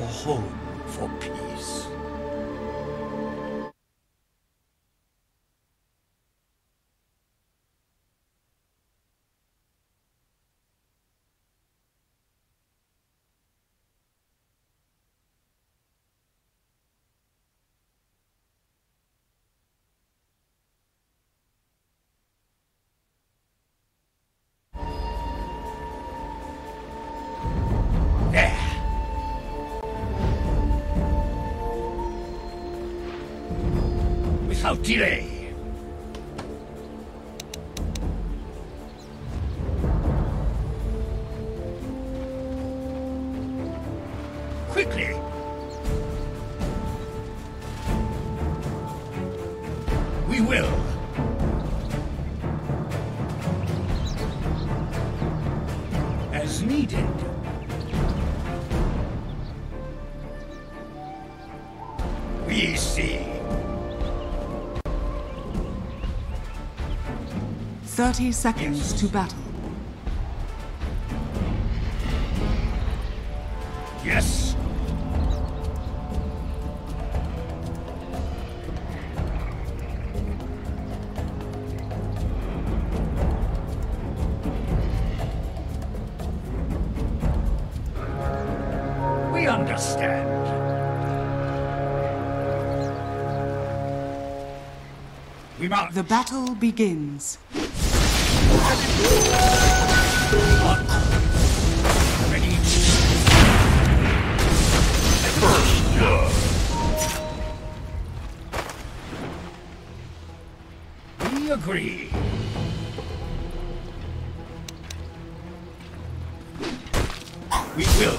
home for peace. Without delay. Quickly. We will. As needed. We see. 30 seconds to battle. Yes. We understand. We must. The battle begins. Ready. First blood. We agree. We will.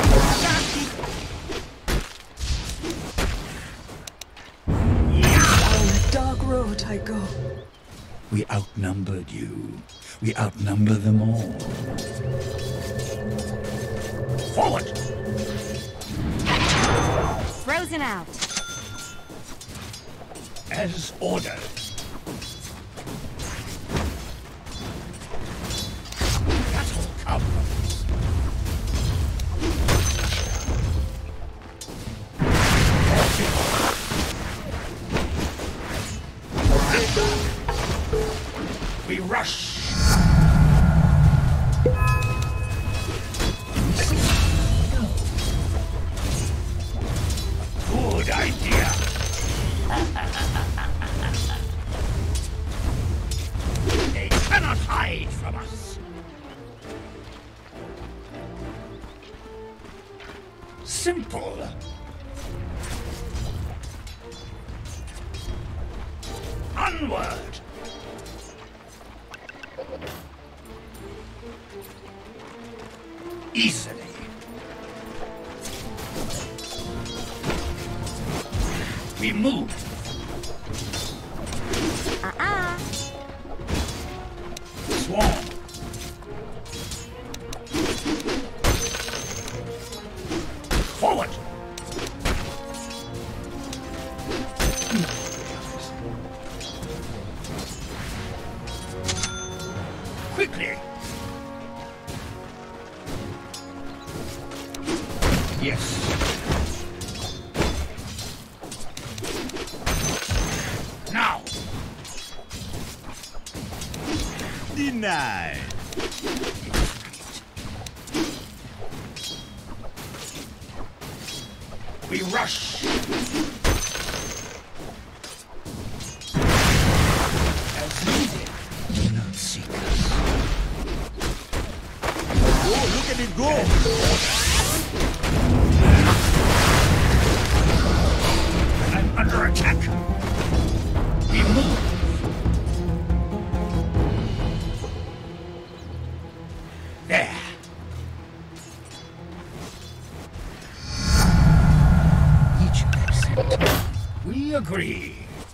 Down a dark road I go. We outnumbered you. We outnumber them all. Forward! Frozen out. As ordered. Battle comes. We rush. Good idea. They cannot hide from us. Simple. Onward. Easily. We move. Swarm. Forward. Quickly. Yes. Now. Denied. We rush. As needed. Do not seek us. Oh, look at it go! I'm under attack. We move. There. Each accept. We agree.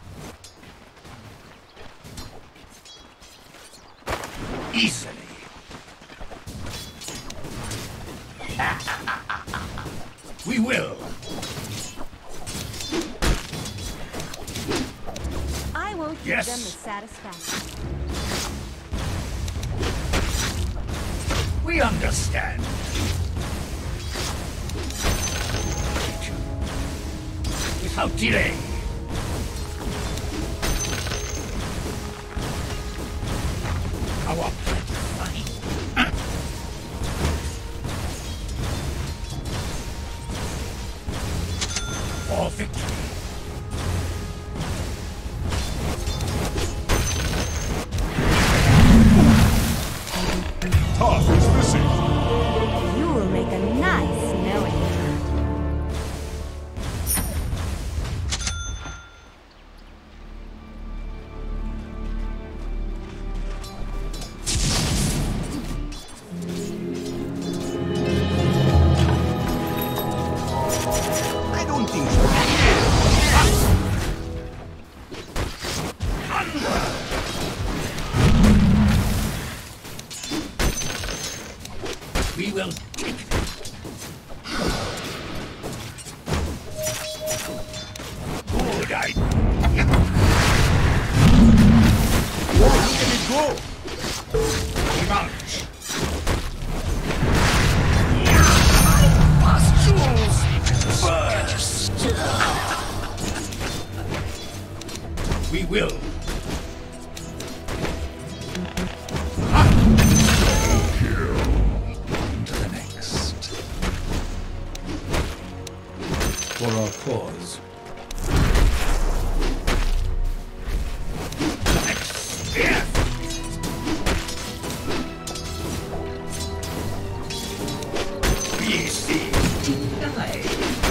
Easily. We will. I won't give Yes. them the satisfaction. We understand. without delay. Our blood for victory. Top is missing. You will make a nice knowing. I don't think so. We will take it. Good idea. Whoa, look at it go. We march. Pustules First. We will. To the next. For our cause. Next. Yeah. We see denied.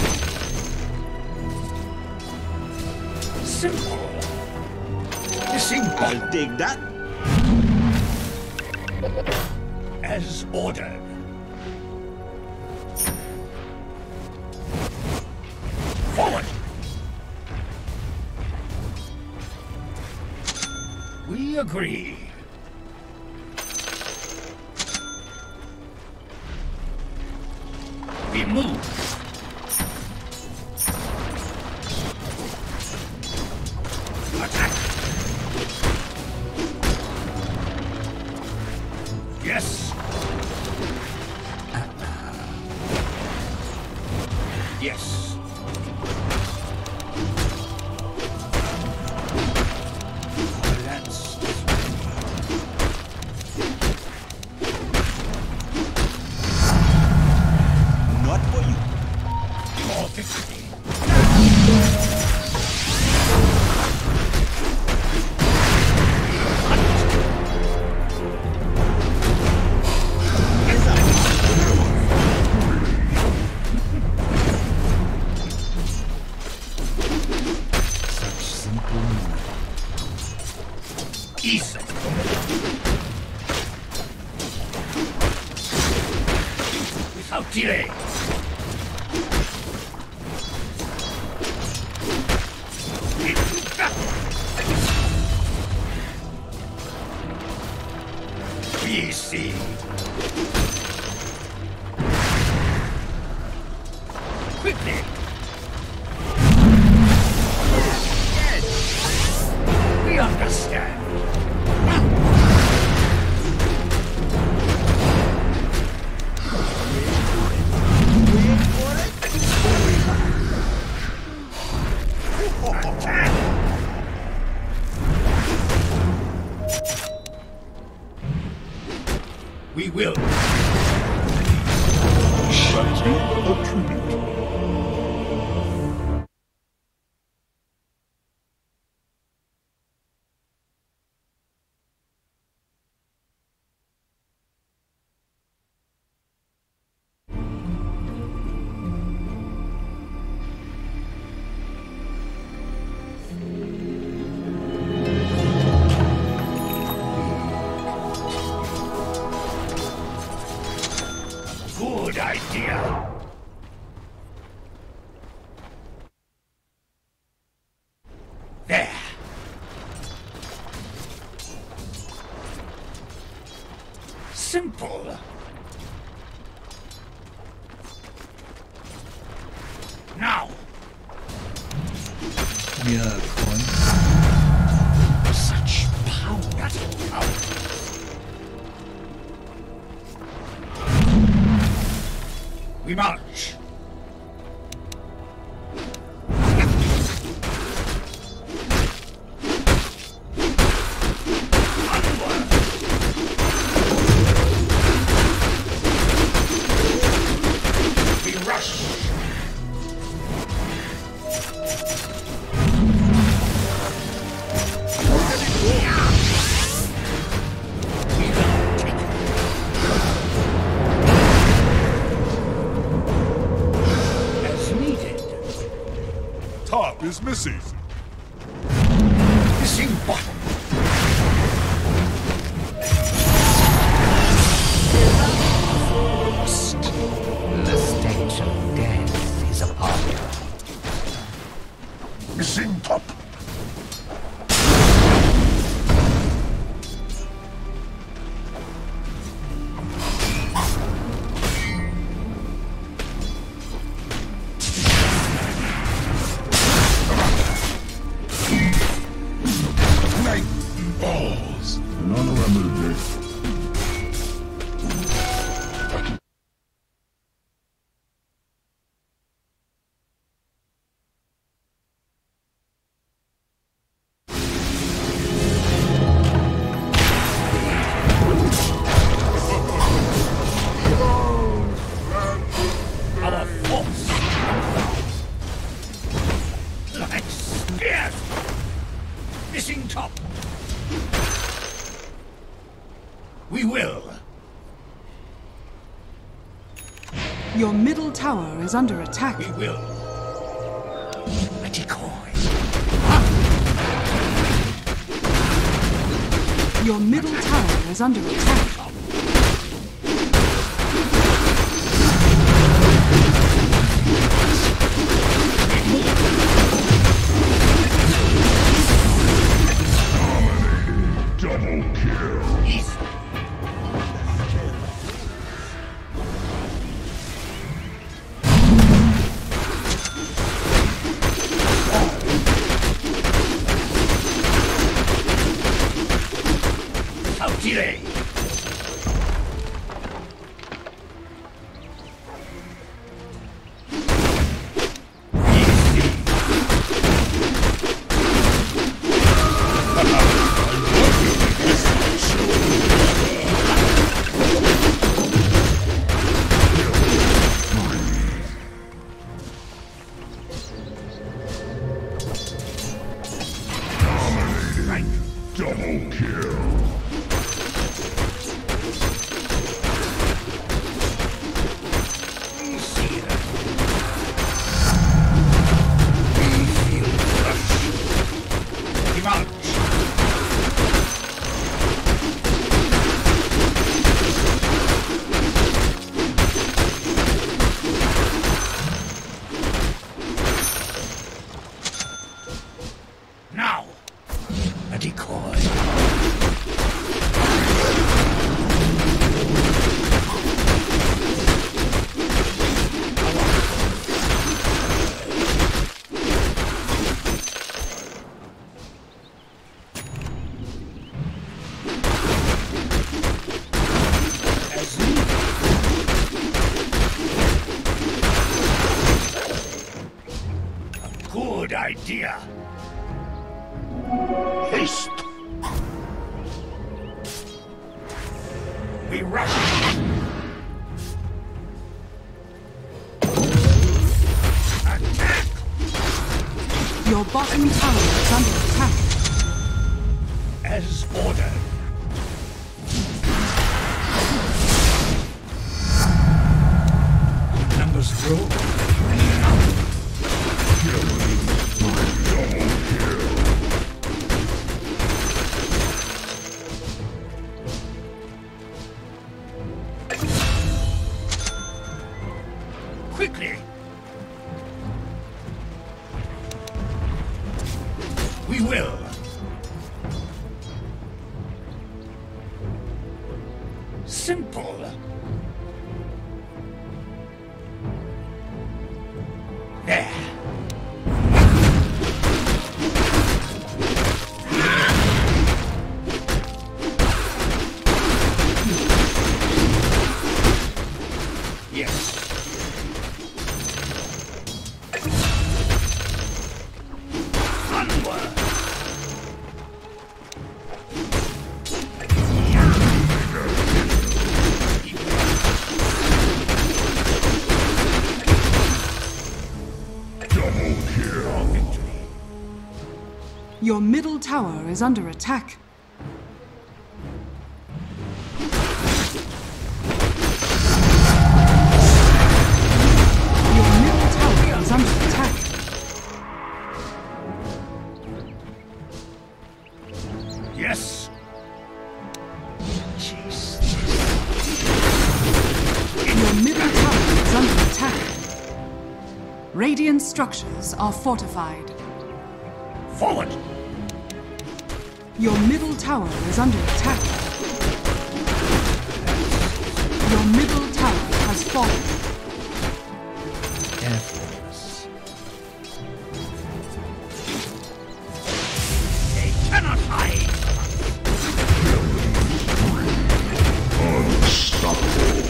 Simple. Missing I'll bottle. take that. As ordered. Forward. We agree. We move. Attack. Yes. Yes. Lance. Not for you. For victory. Such simple easy. Without delay. Into battle. We see. Quickly. We understand. Attack. We will. Gratitude or tribute? Good idea. There. Simple. Now. Mere coin. Such power. Power. We march. misses. Missing bottom. The stench of death is upon you. Missing top. Balls. Another remedy. Our force. Like spears. Missing top. We will. Your middle tower is under attack. We will. A decoy. Your middle tower is under attack. Double kill. Easy. Without delay. Double kill. Now, a decoy. As a good idea. Haste. We rush. Attack. Your bottom tower is under attack. As ordered. Numbers grow. Quickly. We will. Simple. There. Yes. Onward. Double kill. Victory. Your middle tower is under attack. Your middle tower is under attack. Radiant structures are fortified. Forward! Your middle tower is under attack. Your middle tower has fallen. Effortless. They cannot hide. Unstoppable.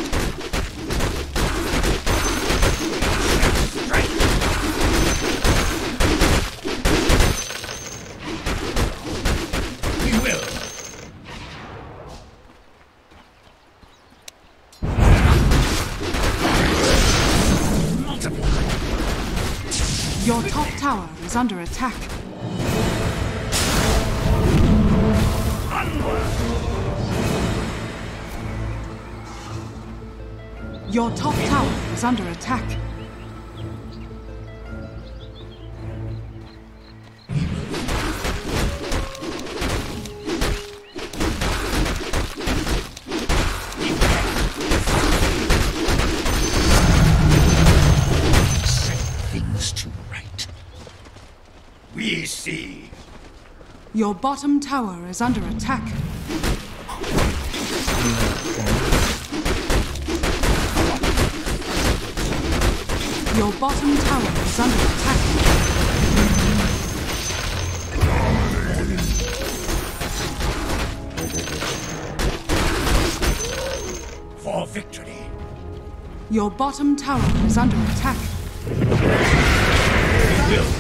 We will. Multiply. Your top tower is under attack. Onward. Your top tower is under attack. Set things to right. We see. Your bottom tower is under attack. Your bottom tower is under attack. For victory. Your bottom tower is under attack. We will.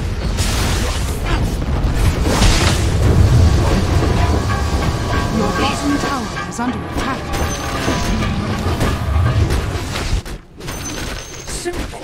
Your bottom tower is under attack. Simple.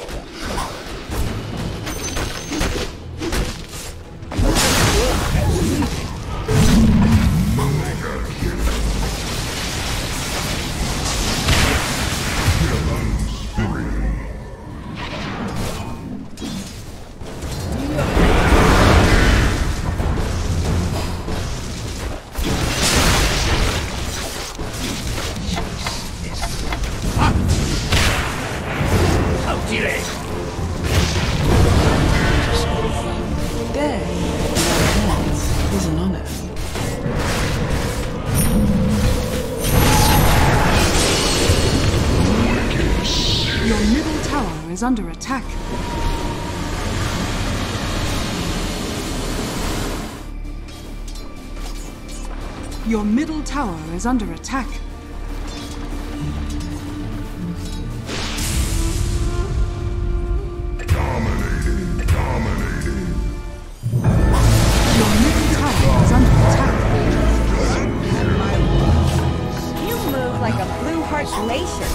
How delay. Death in our hands is an honor. Your middle tower is under attack. Your middle tower is under attack. Your middle tower is under attack. You move like a blue heart glacier.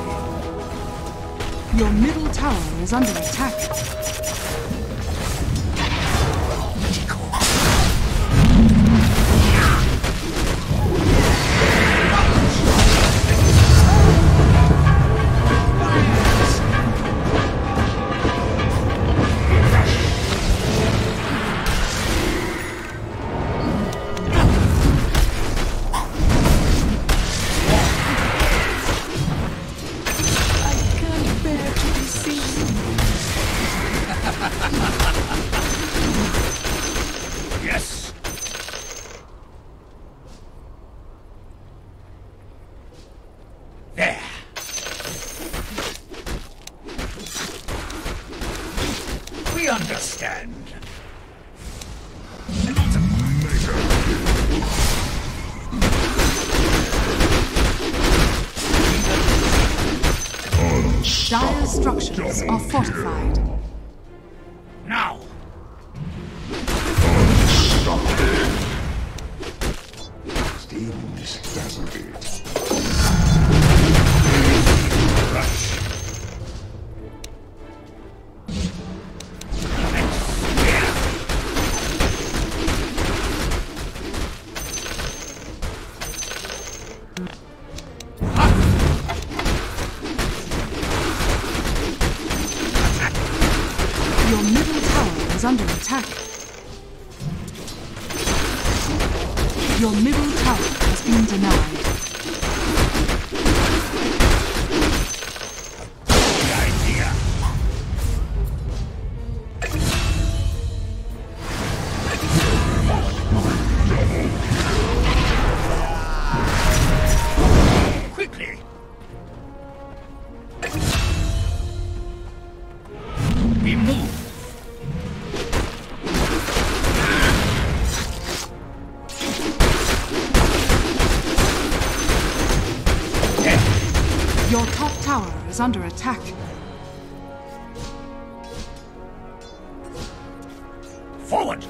Your middle tower is under attack. I can't bear to be seen. Yes. There. We understand. Dire structures are fortified. Now. Stillness dazzles it. Rush. Your middle tower is under attack. Your middle tower has been denied. Good idea. Your top tower is under attack. Forward!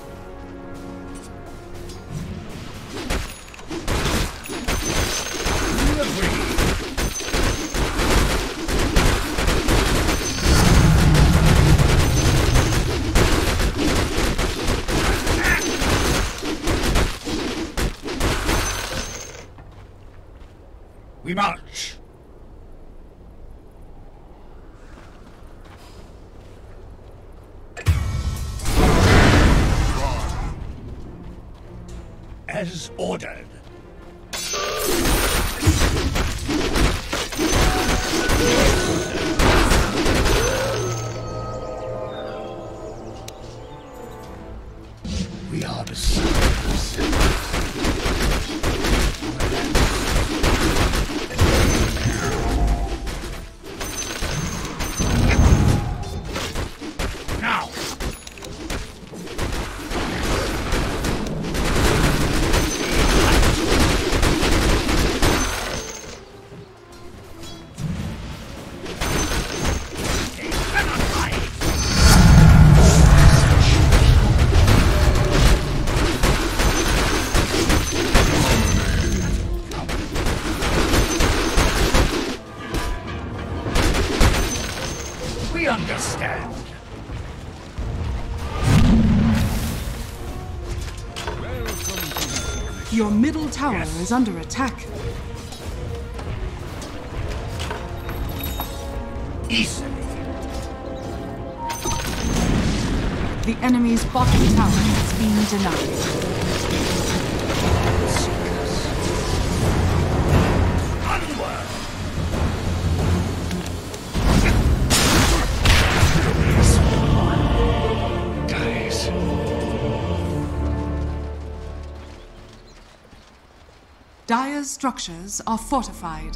We march! As ordered. We are the soldiers. Now! We understand. Your middle tower is under attack. Easily. The enemy's bottom tower has been denied. Onward! Dies. Dire's structures are fortified.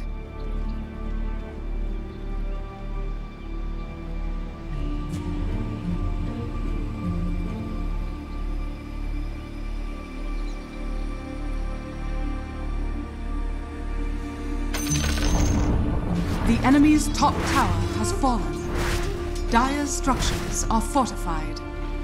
The enemy's top tower has fallen. Dire's structures are fortified.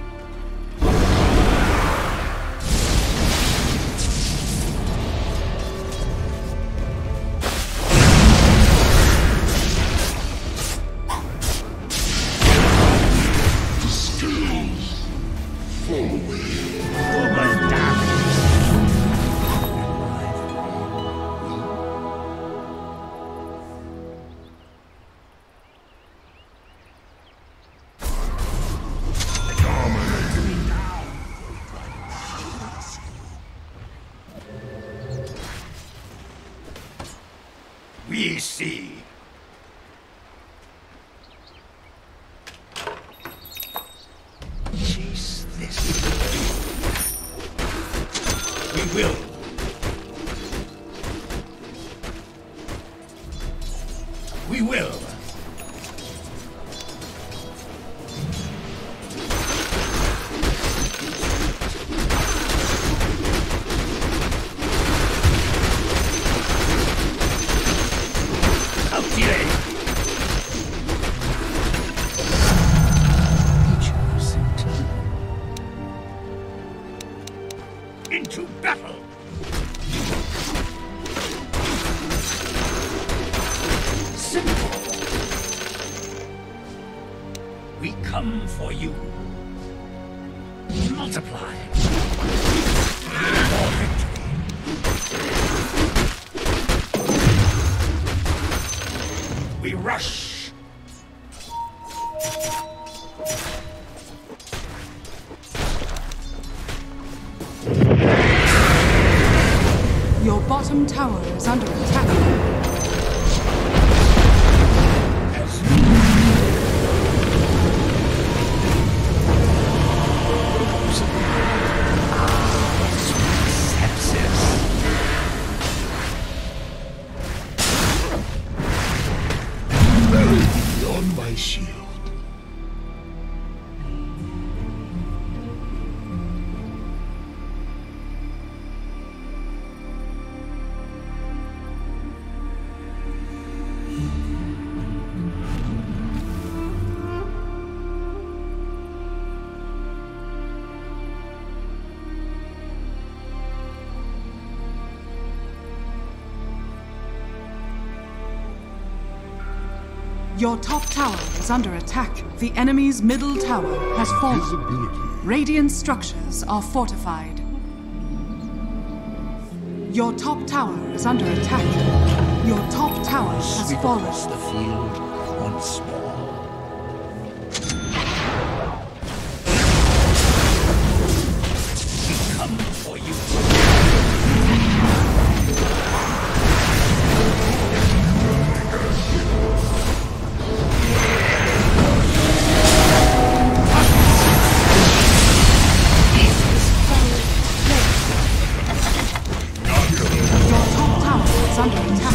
We see. Chase this. We will. We will. Into battle! Simple! We come for you. Multiply! For victory! We rush! Your bottom tower is under attack. Beyond my shield. Your top tower is under attack. The enemy's middle tower has fallen. Radiant structures are fortified. Your top tower is under attack. Your top tower has Sweep fallen. across the field once more. We come for you. Your top tower is under attack.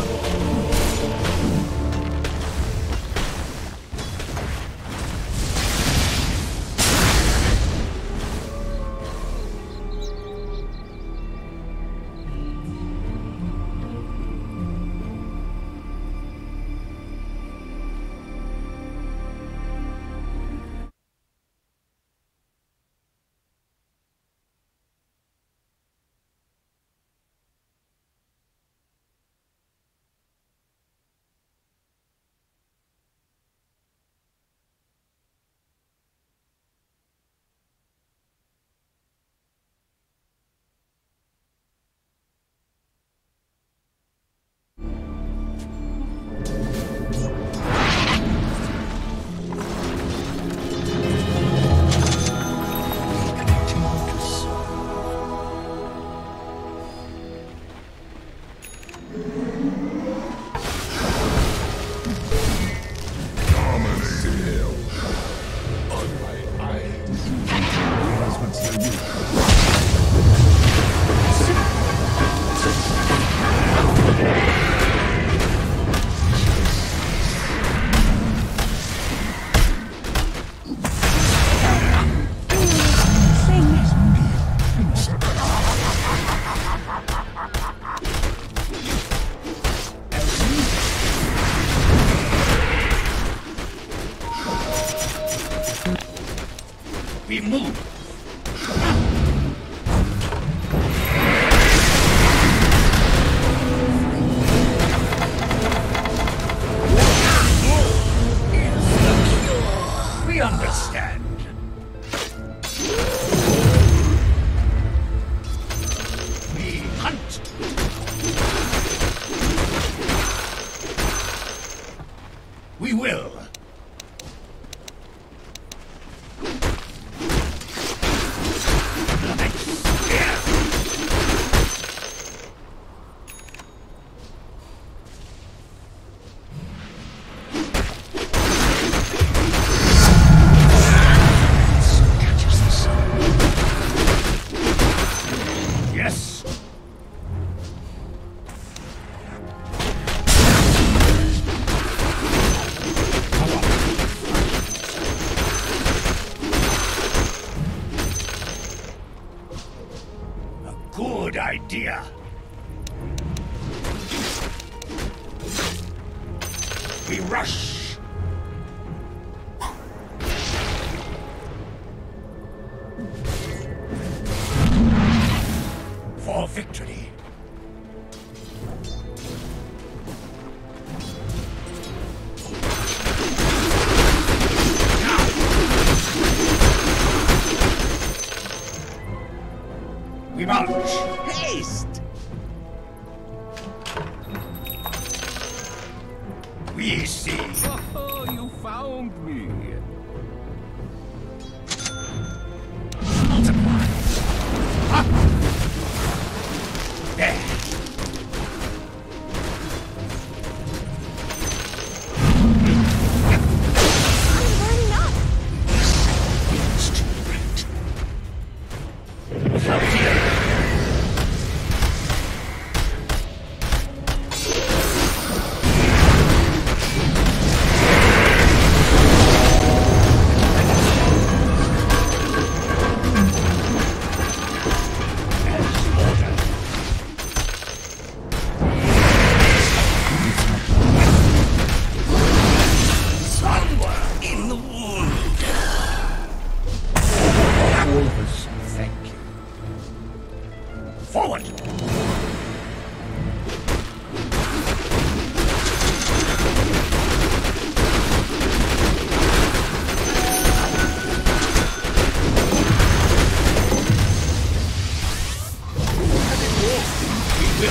We move. We understand. We hunt. We will. Yes. A good idea. We rush. For victory. Now. We march. Haste. We see. Oh, you found me. Multiply. Up. There. Instrument. Frontier.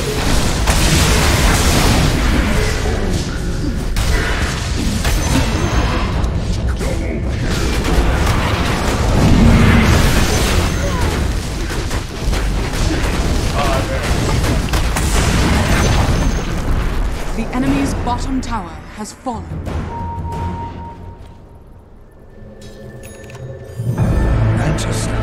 The enemy's bottom tower has fallen. Manchester.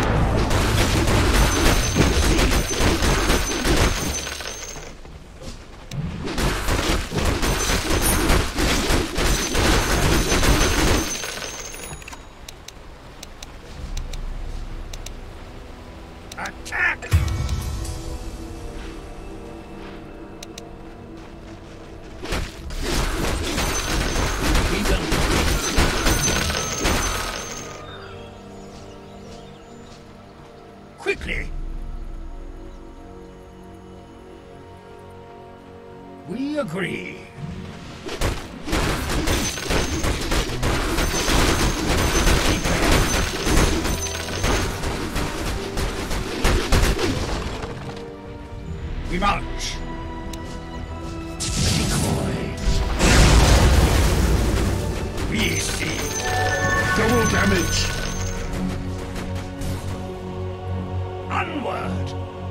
Attack! Quickly! We agree. We march. Decoy. We see. Double damage. Onward.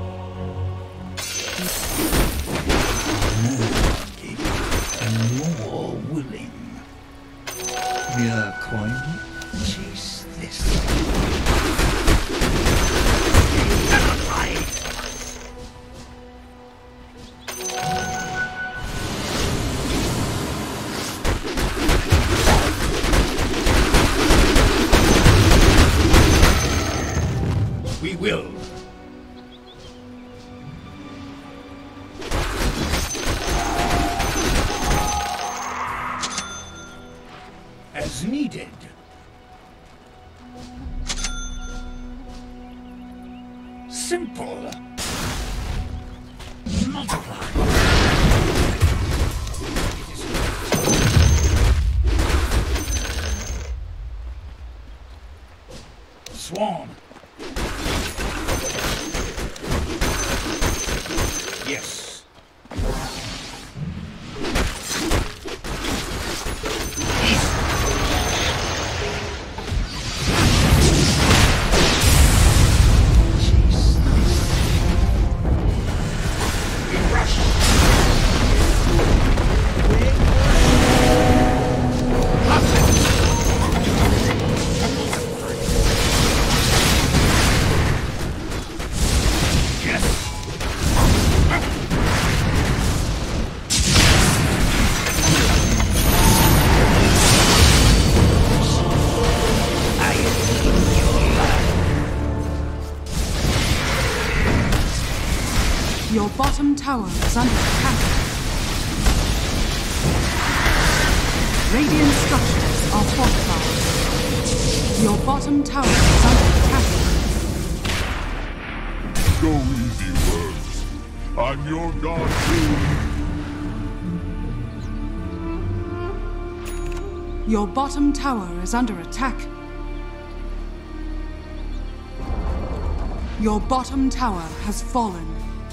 And more willing. Mere coin. Chase this. You cannot hide from us. We will. As needed. Simple. Multiply. Swarm. Yes. We rush. Your bottom tower is under attack. Radiant structures are fortified. Your bottom tower is under attack. Go easy, words. I'm your god too. Your bottom tower is under attack. Your bottom tower has fallen.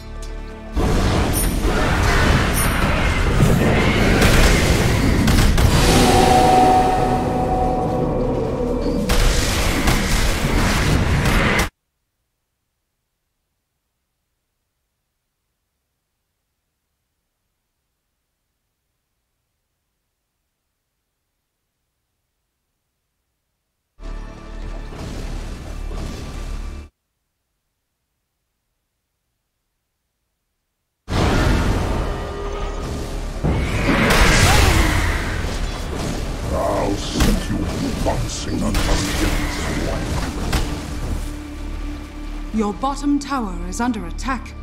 I'll set you bouncing on one. Your bottom tower is under attack.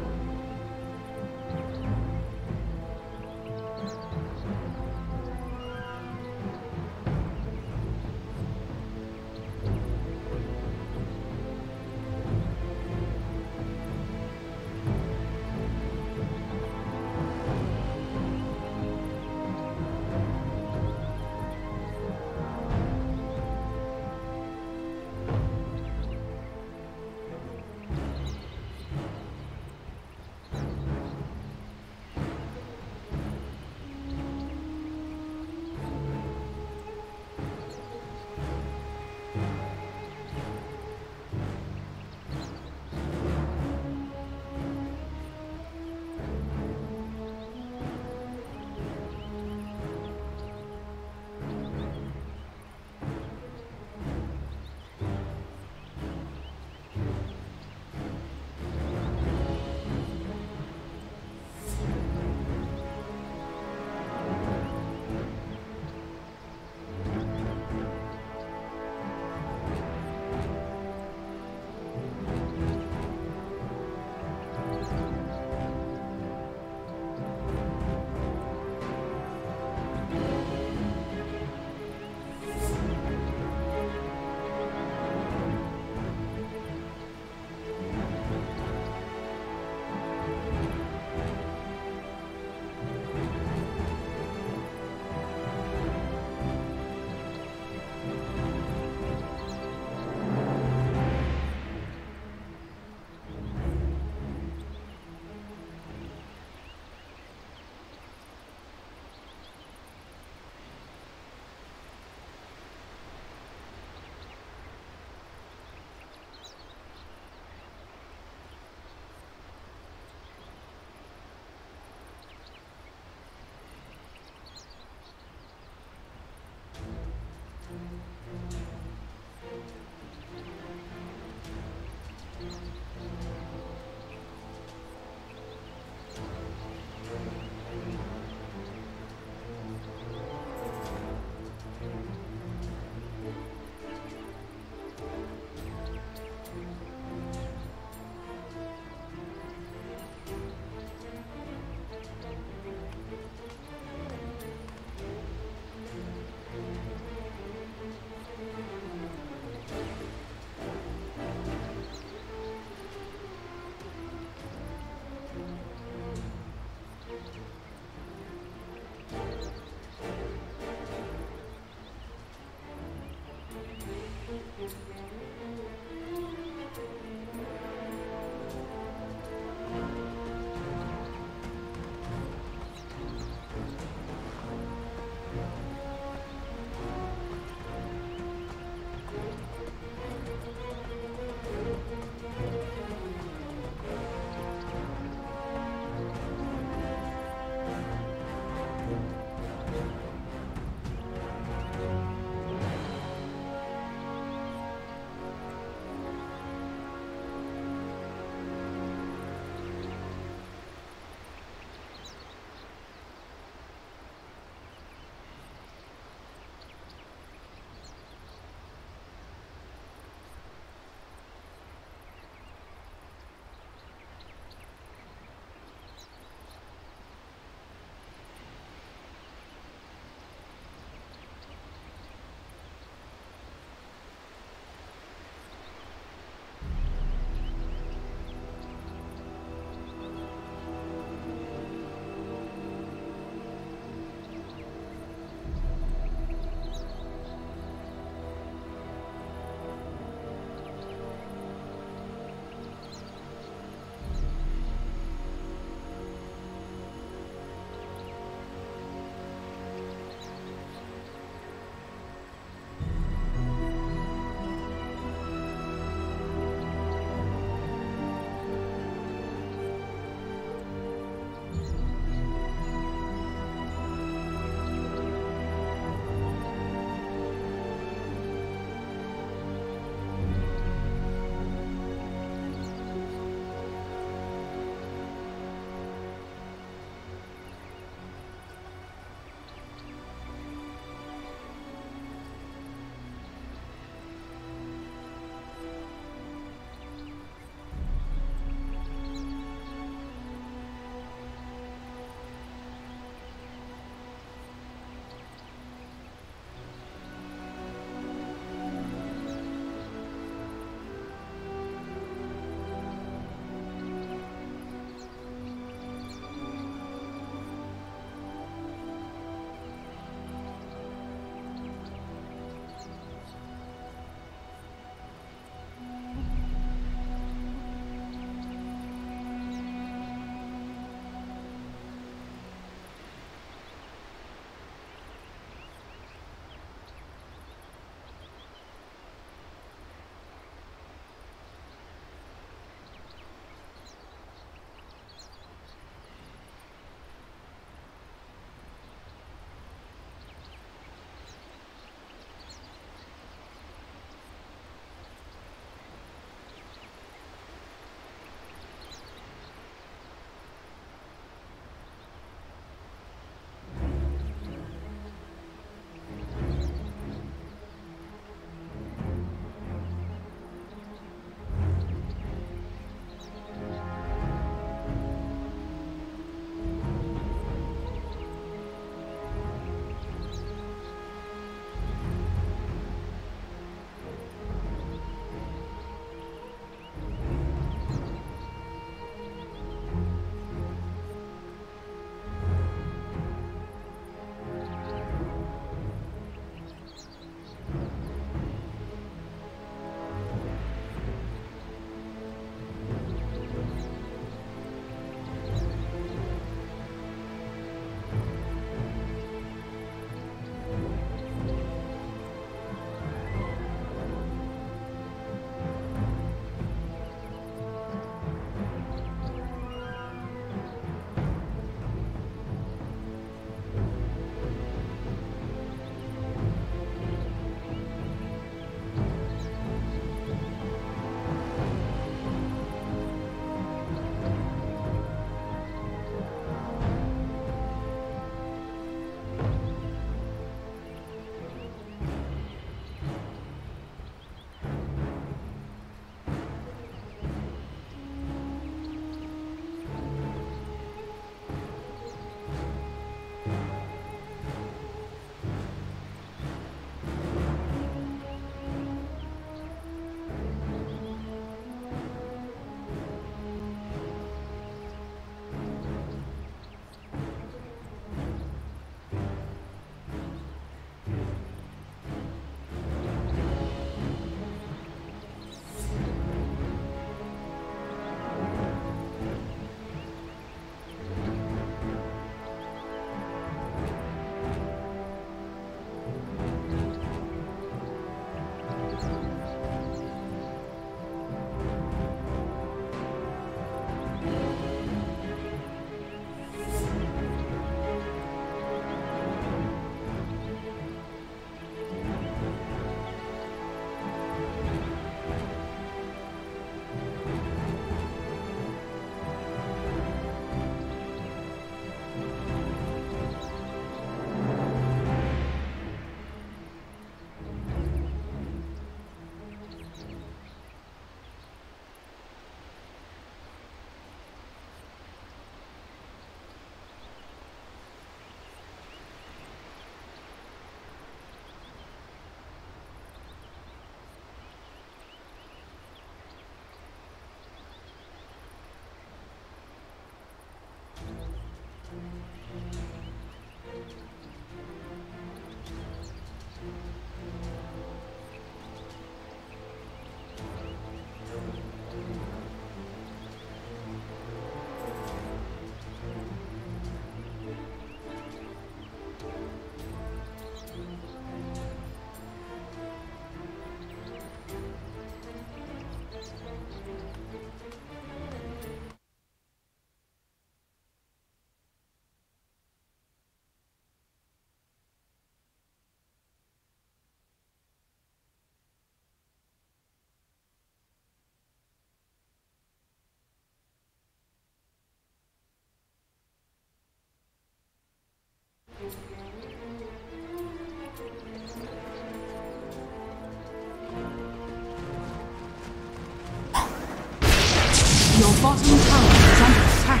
Your bottom tower is under attack.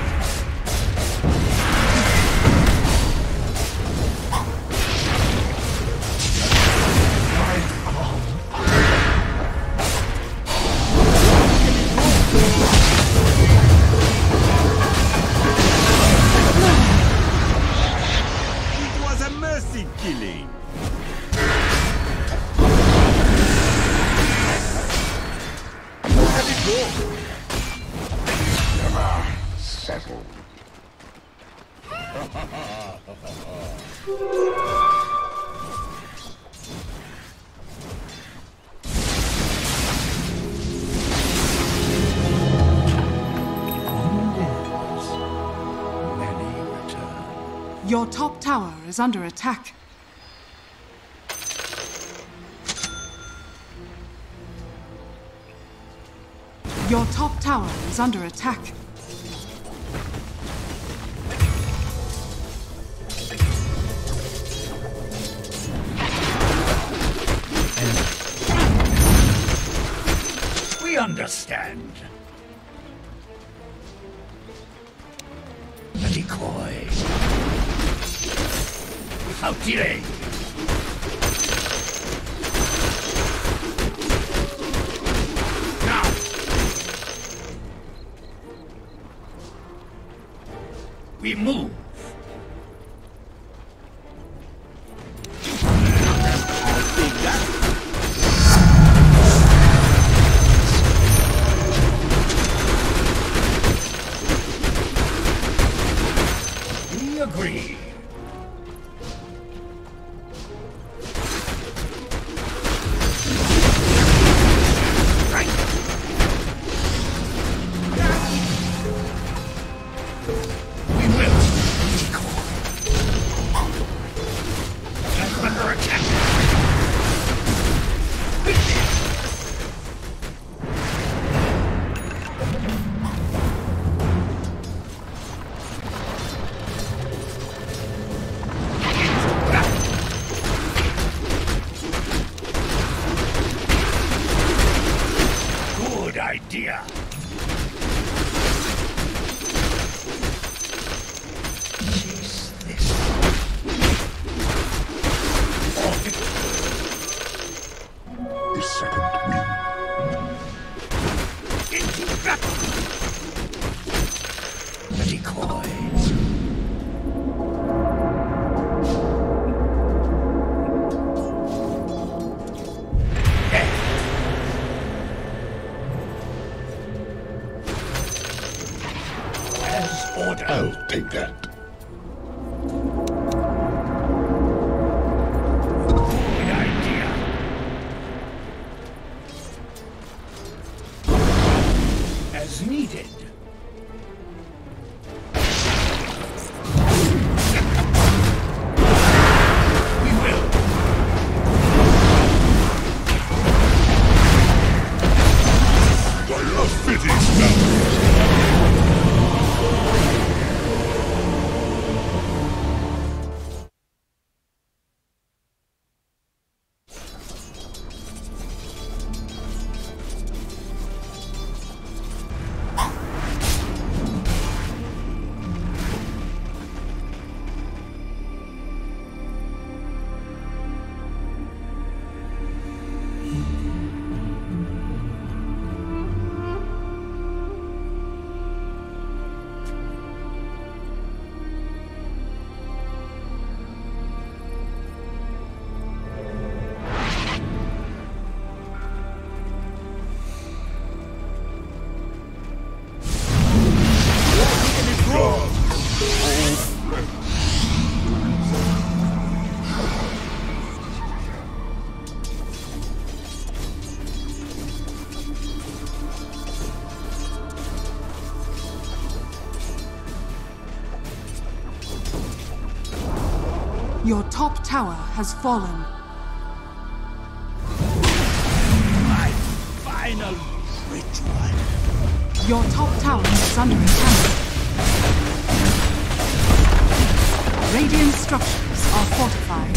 It was a mercy killing. Let it go. Settled. Many return. Your top tower is under attack. Your top tower is under attack. We understand. The decoy. Without delay. Now. We move. I'll take that. We agree. Right. We will. That's under attack. Good idea. Chase this. A second wind. Into battle. The decoys. As ordered. I'll take that. Good idea. As needed. We will. A fitting step. Your top tower has fallen. My final ritual. Your top tower is under attack. Radiant structures are fortified.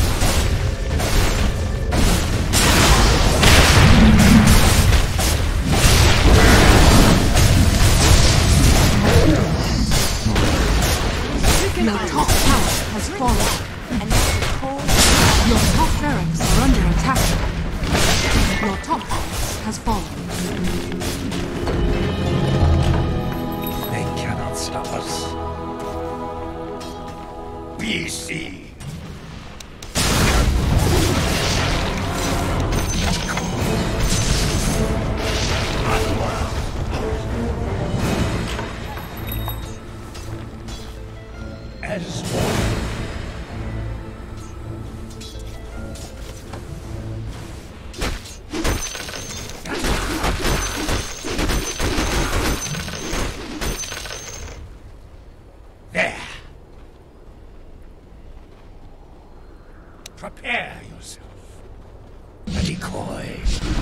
decoy.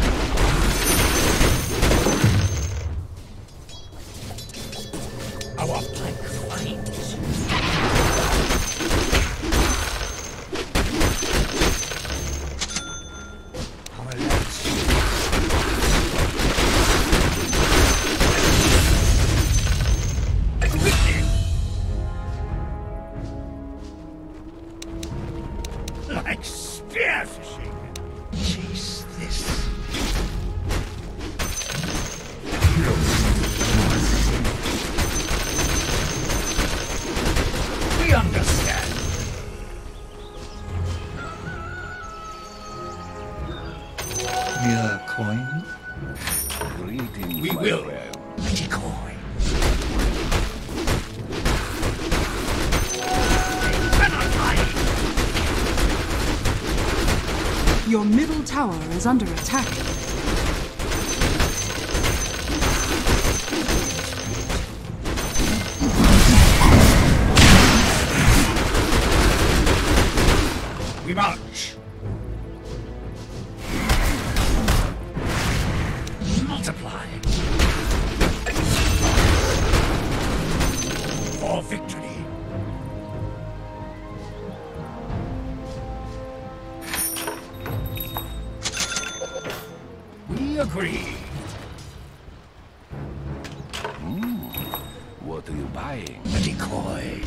Our plank finds. Our lance. Like spearfishing. Chase this. We understand. Mere coin? Greetings, We my will. friend. Decoy. They cannot hide. Your middle tower is under attack. We march. Multiply. For victory. We agree. What are you buying? A decoy.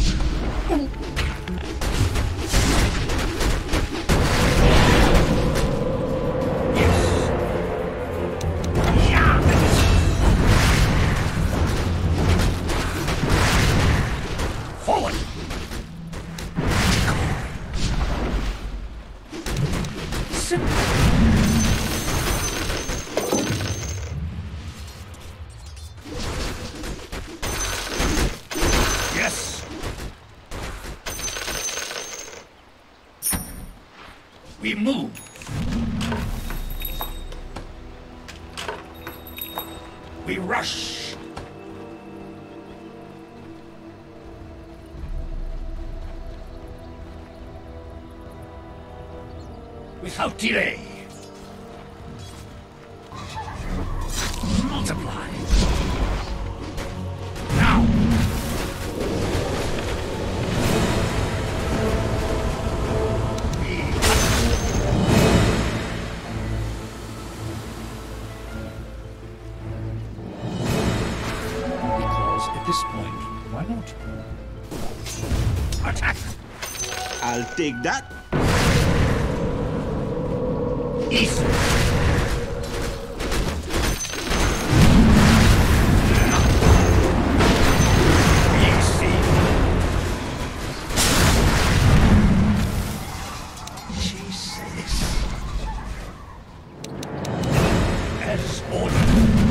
Yes. Yeah. Forward. Decoy. Simple. Yes. We move. We rush. Without delay. Multiply. Now. Because at this point, why not? Attack. I'll take that. East. Easy. Chase this. As ordered.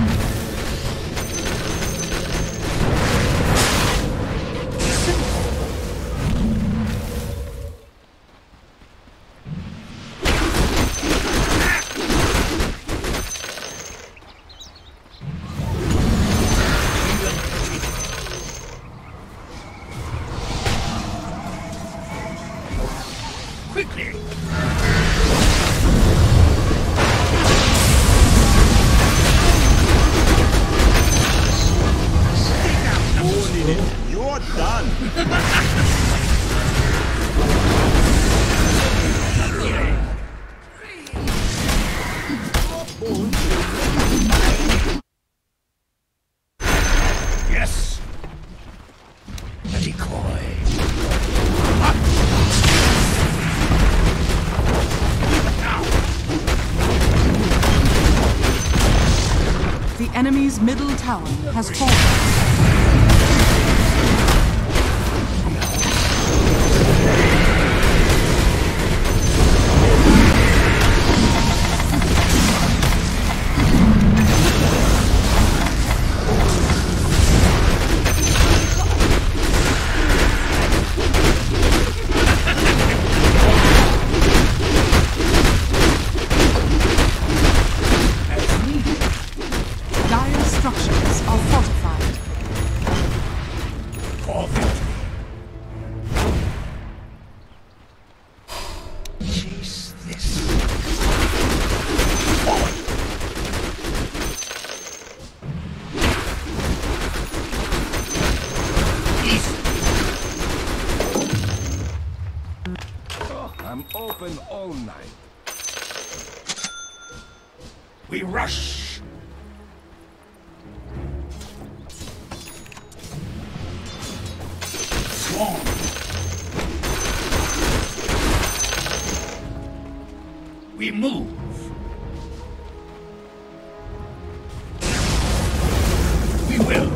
Quickly. Owning it. You're done. Yes. A decoy. Now. The enemy's middle tower has fallen. Dire structures are fortified. open all night. We rush. Swarm. We move. We will.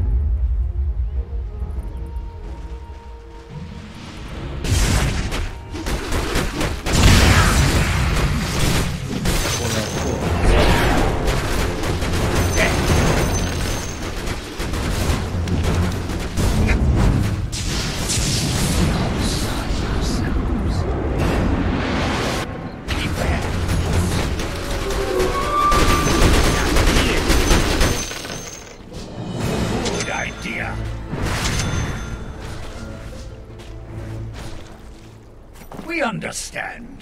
We understand.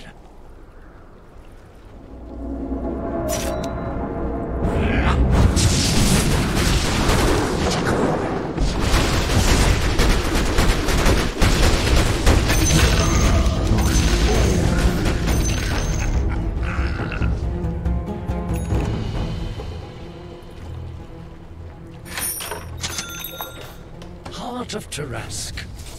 Heart of Tarask.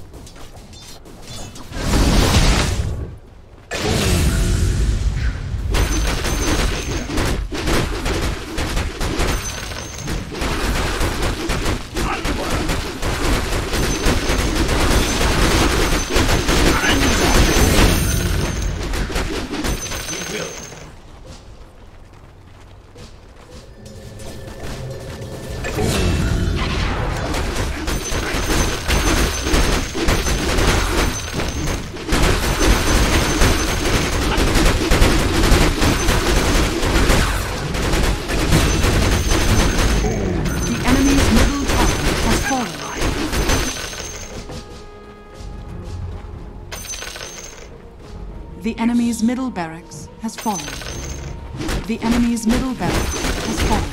The enemy's middle barracks has fallen. The enemy's middle barracks has fallen.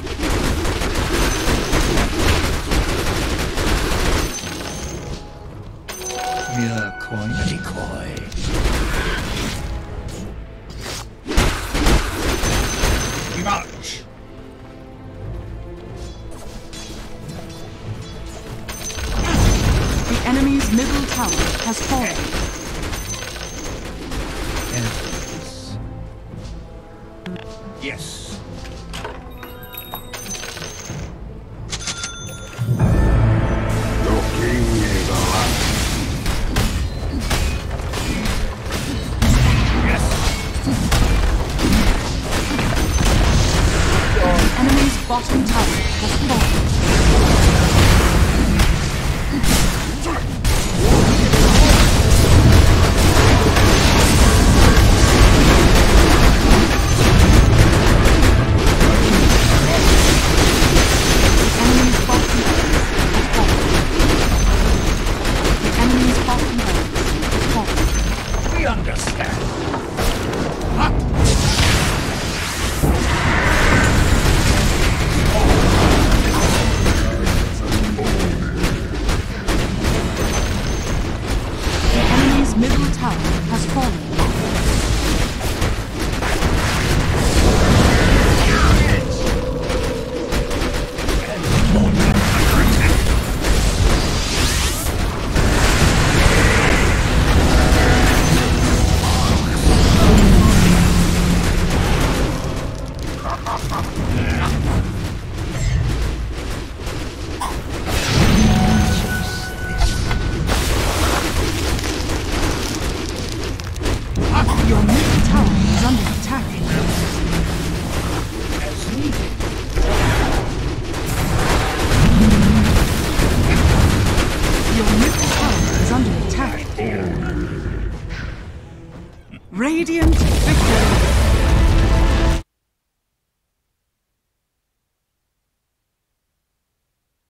Mere coin. Decoy. We march. The enemy's middle tower has fallen. Yes. The king is alive. Yes. The enemy's bottom tower has fallen. We understand. The enemy's middle tower has fallen. Your middle tower is under attack. As needed. Your middle tower is under attack. Radiant victory.